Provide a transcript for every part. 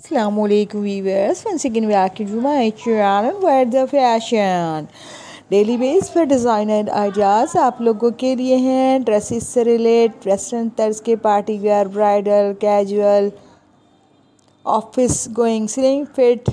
Assalamualaikum viewers, once again welcome to my channel Wear the Fashion। Daily base पर designer ideas आप लोगों के लिए हैं। ड्रेसेस से रिलेट, वेस्टर्न तर्ज के, party wear, bridal, casual, office going, slim fit,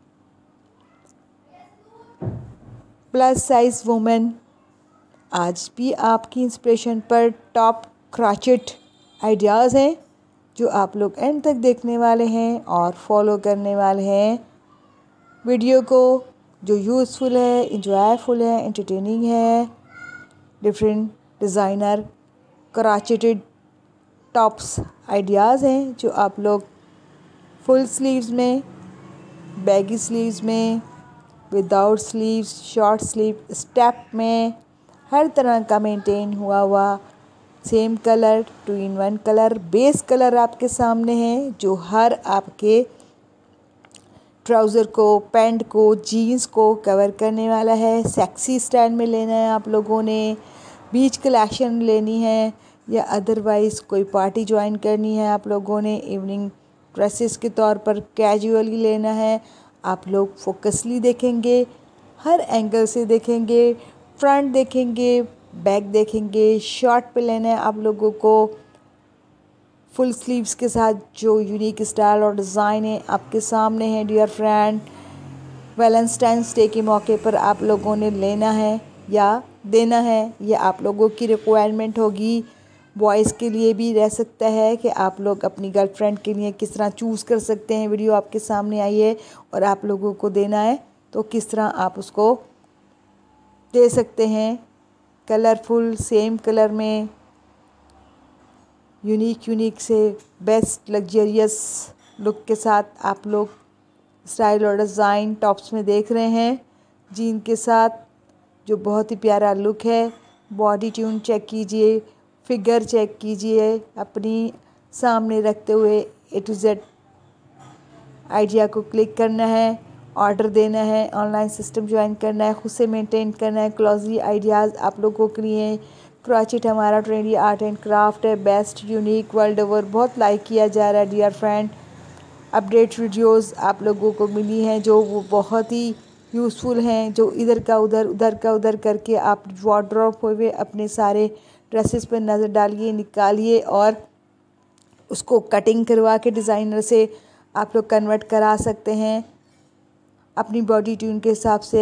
plus size women. आज भी आपकी इंस्पिरेशन पर टॉप क्राचेट आइडियाज़ हैं जो आप लोग एंड तक देखने वाले हैं और फॉलो करने वाले हैं वीडियो को, जो यूज़फुल है, इंजॉयफुल है, एंटरटेनिंग है। Different designer crocheted tops ideas हैं जो आप लोग फुल स्लीव्स में, बैगी स्लीव्स में, without sleeves, short sleeve, step में, हर तरह का मेंटेन हुआ same colour, 2-in-1 colour, base colour आपके सामने है जो हर आपके ट्राउज़र को, पैंट को, जीन्स को कवर करने वाला है। सेक्सी स्टाइल में लेना है आप लोगों ने, बीच कलेक्शन लेनी है या अदरवाइज़ कोई पार्टी ज्वाइन करनी है आप लोगों ने, इवनिंग ड्रेसेस के तौर पर कैजुअली लेना है। आप लोग फोकसली देखेंगे, हर एंगल से देखेंगे, फ्रंट देखेंगे, बैक देखेंगे। शॉर्ट पे लेना है आप लोगों को, फुल स्लीव्स के साथ जो यूनिक स्टाइल और डिज़ाइन है आपके सामने है डियर फ्रेंड। वैलेंटाइंस डे के मौके पर आप लोगों ने लेना है या देना है, ये आप लोगों की रिक्वायरमेंट होगी। बॉयज़ के लिए भी रह सकता है कि आप लोग अपनी गर्लफ्रेंड के लिए किस तरह चूज़ कर सकते हैं। वीडियो आपके सामने आई है और आप लोगों को देना है तो किस तरह आप उसको दे सकते हैं। कलरफुल, सेम कलर में, यूनिक से बेस्ट लग्जरियस लुक के साथ आप लोग स्टाइल और डिज़ाइन टॉप्स में देख रहे हैं। जीन के साथ जो बहुत ही प्यारा लुक है। बॉडी ट्यून चेक कीजिए, फिगर चेक कीजिए, अपनी सामने रखते हुए A to Z आइडिया को क्लिक करना है, ऑर्डर देना है, ऑनलाइन सिस्टम ज्वाइन करना है, खुद से मेंटेन करना है। क्लॉजी आइडियाज़ आप लोगों के लिए। क्रोचेट हमारा ट्रेंडी आर्ट एंड क्राफ्ट है, बेस्ट, यूनिक, वर्ल्ड ओवर बहुत लाइक किया जा रहा है डियर फ्रेंड। अपडेट वीडियोस आप लोगों को मिली हैं जो वो बहुत ही यूज़फुल हैं, जो इधर का उधर, उधर का उधर करके आप वार्डरोब हुए अपने सारे ड्रेसेस पर नज़र डालिए, निकालिए और उसको कटिंग करवा के डिज़ाइनर से आप लोग कन्वर्ट करा सकते हैं अपनी बॉडी ट्यून के हिसाब से।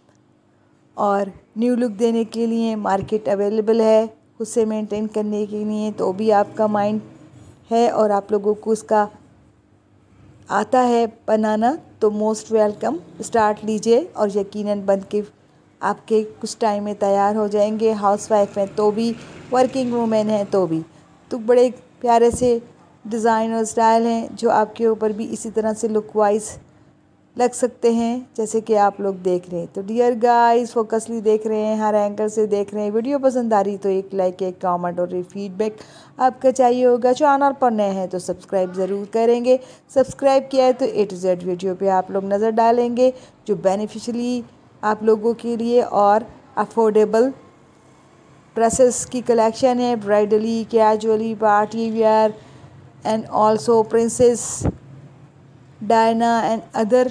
और न्यू लुक देने के लिए मार्केट अवेलेबल है, खुद से मेंटेन करने के लिए तो भी आपका माइंड है और आप लोगों को उसका आता है बनाना तो मोस्ट वेलकम। स्टार्ट लीजिए और यकीनन बन के आपके कुछ टाइम में तैयार हो जाएंगे। हाउसवाइफ हैं तो भी, वर्किंग वूमेन हैं तो भी, तो बड़े प्यारे से डिज़ाइन और स्टाइल हैं जो आपके ऊपर भी इसी तरह से लुक वाइज लग सकते हैं जैसे कि आप लोग देख रहे हैं। तो डियर गाइस, फोकसली देख रहे हैं, हर एंगल से देख रहे हैं। वीडियो पसंद आ रही तो एक लाइक, एक कमेंट और एक फीडबैक आपका चाहिए होगा। चैनल पर नए हैं तो सब्सक्राइब ज़रूर करेंगे। सब्सक्राइब किया है तो A to Z वीडियो पे आप लोग नज़र डालेंगे जो बेनिफिशियली आप लोगों के लिए और अफोर्डेबल ड्रेसेस की कलेक्शन है। Bridally, casually, party wear and also princess Diana and other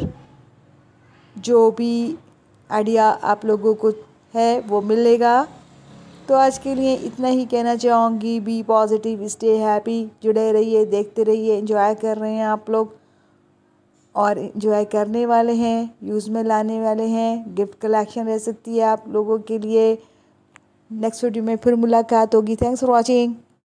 जो भी आइडिया आप लोगों को है वो मिलेगा। तो आज के लिए इतना ही कहना चाहूँगी। बी पॉजिटिव, स्टे हैप्पी, जुड़े रहिए, देखते रहिए। एंजॉय कर रहे हैं आप लोग और एंजॉय करने वाले हैं, यूज़ में लाने वाले हैं। गिफ्ट कलेक्शन रह सकती है आप लोगों के लिए। नेक्स्ट वीडियो में फिर मुलाकात होगी। Thanks for watching.